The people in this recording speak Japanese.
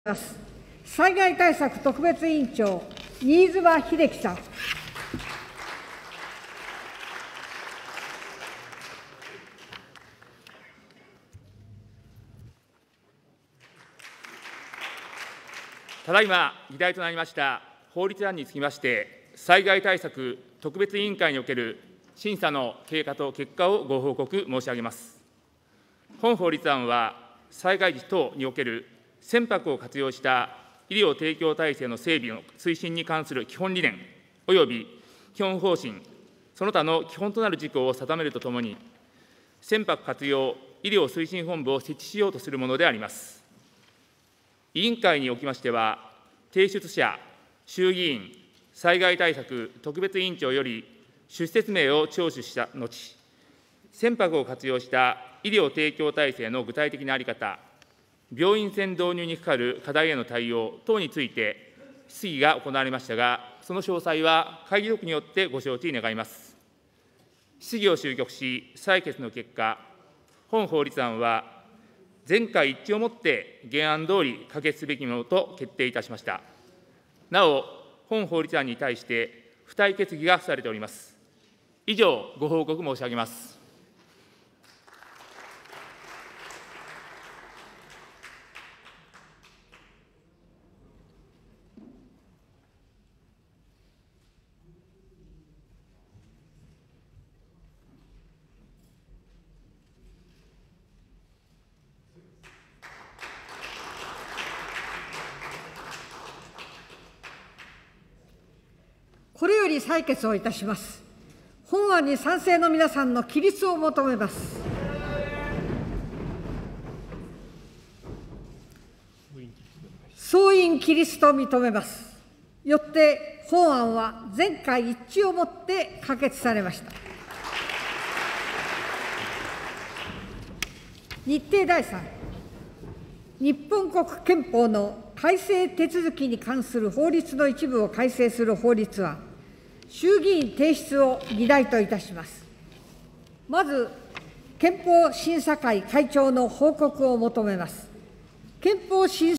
災害対策特別委員長、新妻秀規さん。 ただいま議題となりました法律案につきまして、災害対策特別委員会における審査の経過と結果をご報告申し上げます。本法律案は、災害時等における船舶を活用した医療提供体制の整備の推進に関する基本理念および基本方針、その他の基本となる事項を定めるとともに、船舶活用医療推進本部を設置しようとするものであります。委員会におきましては、提出者、衆議院災害対策特別委員長より趣旨説明を聴取した後、船舶を活用した医療提供体制の具体的な在り方、病院船導入にかかる課題への対応等について質疑が行われましたが、その詳細は会議録によってご承知願います。質疑を終局し、採決の結果、本法律案は全会一致をもって原案通り可決すべきものと決定いたしました。なお、本法律案に対して付帯決議が付されております。以上、ご報告申し上げます。 これより採決をいたします。本案に賛成の皆さんの起立を求めます。総員起立と認めます。よって本案は全会一致をもって可決されました。日程第3、日本国憲法の改正手続きに関する法律の一部を改正する法律案、衆議院提出を議題といたします。まず、憲法審査会会長の報告を求めます。憲法審査